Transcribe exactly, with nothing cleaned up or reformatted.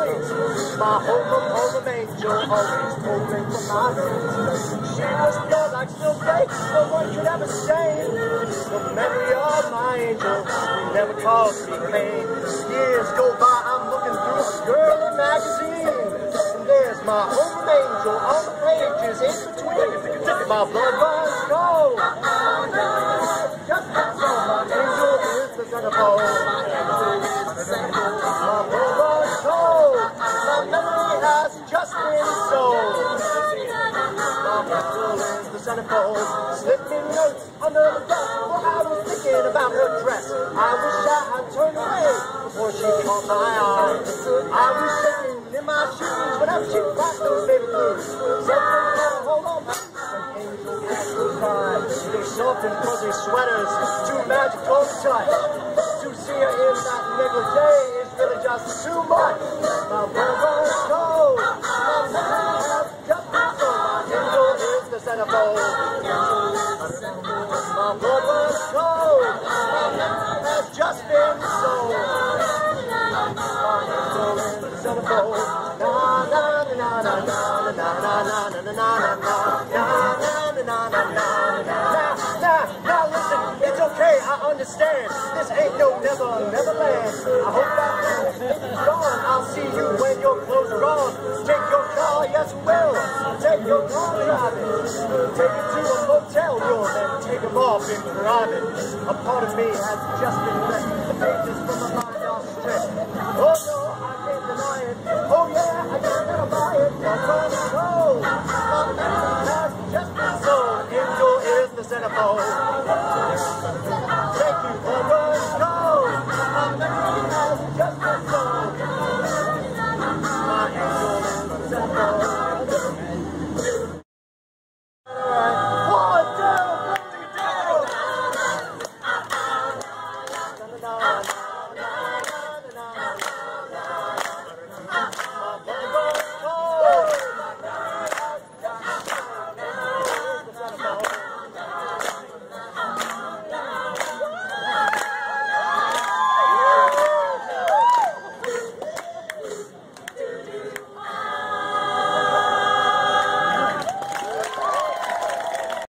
My home of home of angel, always pulling for my veins. She was pure like silk flakes, no one could ever stain. The memory of my angel never caused me pain. Years go by, I'm looking through a girly magazine, and there's my home of angel on the pages in between. My blood runs cold. Just so my angel is the centerfold. My blood runs cold. My memory has just been sold. My angel is the centerfold. Slipping notes under the desk while I was thinking about her dress. I wish I had turned away before she caught my eye. I was shaking in my shoes whenever she cracked those baby blues. Something now, hold on. They soft and fuzzy sweaters, too magical to touch. To see her in that negligee is really just too much. My blood runs cold. My memory has just been sold. My angel is the centerfold. My blood runs cold. My memory has just been sold. My angel is the centerfold. Na na na na na na na na na na na na na na na. Now listen, it's okay, I understand. This ain't no never, never land. I hope that is gone. I'll see you when your clothes are on. Take your car, yes will. Take your car driving. Take it to a motel room and take them off in private. A part of me has just been left. The pages from my